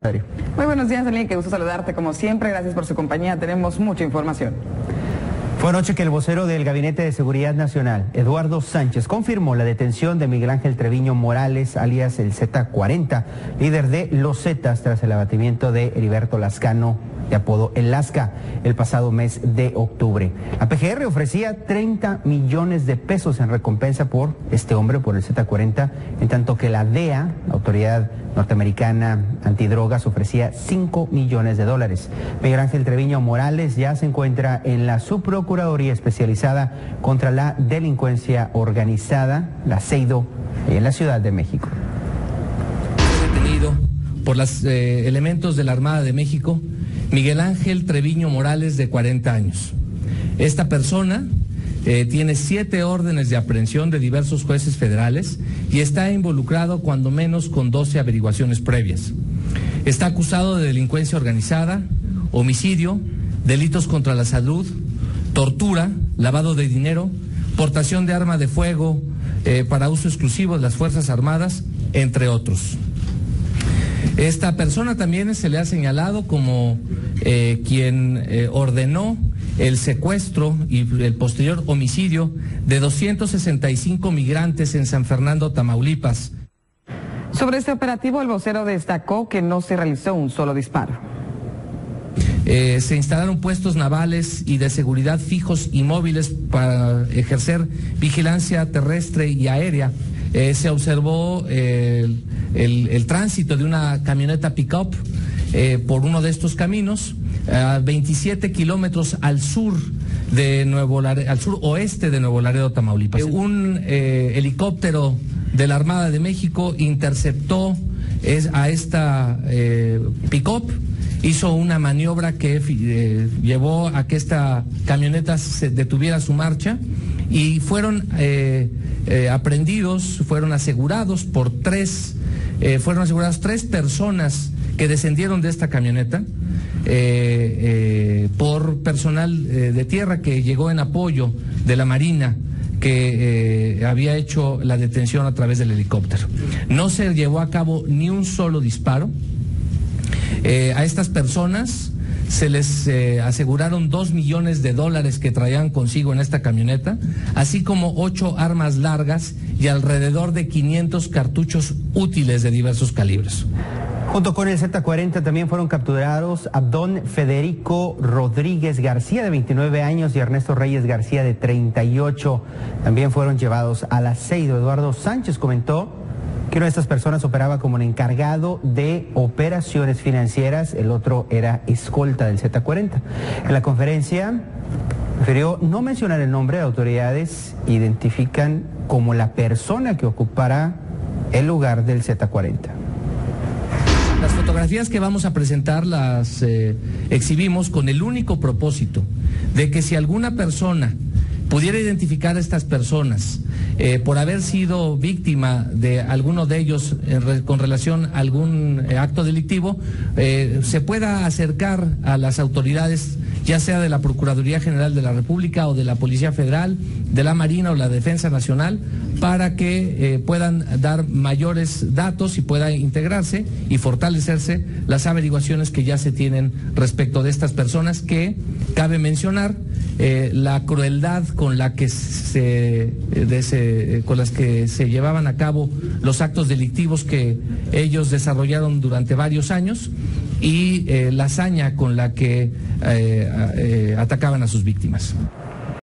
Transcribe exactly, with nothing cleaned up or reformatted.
Muy buenos días, Daniel, qué gusto saludarte como siempre, gracias por su compañía, tenemos mucha información. Fue anoche que el vocero del Gabinete de Seguridad Nacional, Eduardo Sánchez, confirmó la detención de Miguel Ángel Treviño Morales, alias el Z cuarenta, líder de Los Zetas, tras el abatimiento de Heriberto Lascano, de apodo El Lasca, el pasado mes de octubre. La P G R ofrecía treinta millones de pesos en recompensa por este hombre, por el Z cuarenta, en tanto que la D E A, la Autoridad Norteamericana Antidrogas, ofrecía cinco millones de dólares. Miguel Ángel Treviño Morales ya se encuentra en la Subprocuraduría Especializada contra la Delincuencia Organizada, la CEIDO, en la Ciudad de México. Detenido por los eh, elementos de la Armada de México, Miguel Ángel Treviño Morales, de cuarenta años. Esta persona eh, tiene siete órdenes de aprehensión de diversos jueces federales y está involucrado cuando menos con doce averiguaciones previas. Está acusado de delincuencia organizada, homicidio, delitos contra la salud, tortura, lavado de dinero, portación de arma de fuego eh, para uso exclusivo de las Fuerzas Armadas, entre otros. Esta persona también se le ha señalado como eh, quien eh, ordenó el secuestro y el posterior homicidio de doscientos sesenta y cinco migrantes en San Fernando, Tamaulipas. Sobre este operativo, el vocero destacó que no se realizó un solo disparo. Eh, se instalaron puestos navales y de seguridad fijos y móviles para ejercer vigilancia terrestre y aérea. Eh, se observó eh, el, el, el tránsito de una camioneta pick-up eh, por uno de estos caminos a veintisiete kilómetros al sur de Nuevo Laredo, al sur oeste de Nuevo Laredo, Tamaulipas. Eh, un eh, helicóptero de la Armada de México interceptó es, a esta eh, pick-up, hizo una maniobra que eh, llevó a que esta camioneta se detuviera su marcha y fueron eh, eh, aprendidos, fueron asegurados por tres, eh, fueron aseguradas tres personas que descendieron de esta camioneta eh, eh, por personal eh, de tierra que llegó en apoyo de la Marina, que eh, había hecho la detención a través del helicóptero. No se llevó a cabo ni un solo disparo. Eh, a estas personas se les eh, aseguraron dos millones de dólares que traían consigo en esta camioneta, así como ocho armas largas y alrededor de quinientos cartuchos útiles de diversos calibres. Junto con el Z cuarenta también fueron capturados a don Federico Rodríguez García, de veintinueve años, y Ernesto Reyes García, de treinta y ocho. También fueron llevados a la CEIDO. Eduardo Sánchez comentó que una de estas personas operaba como el encargado de operaciones financieras, el otro era escolta del Z cuarenta. En la conferencia prefirió no mencionar el nombre de autoridades, identifican como la persona que ocupará el lugar del Z cuarenta. Las fotografías que vamos a presentar las eh, exhibimos con el único propósito de que si alguna persona pudiera identificar a estas personas eh, por haber sido víctima de alguno de ellos eh, re, con relación a algún eh, acto delictivo, eh, se pueda acercar a las autoridades, ya sea de la Procuraduría General de la República o de la Policía Federal, de la Marina o la Defensa Nacional, para que eh, puedan dar mayores datos y pueda integrarse y fortalecerse las averiguaciones que ya se tienen respecto de estas personas que, cabe mencionar, eh, la crueldad con la que se, de se, con las que se llevaban a cabo los actos delictivos que ellos desarrollaron durante varios años y eh, la hazaña con la que eh, eh, atacaban a sus víctimas.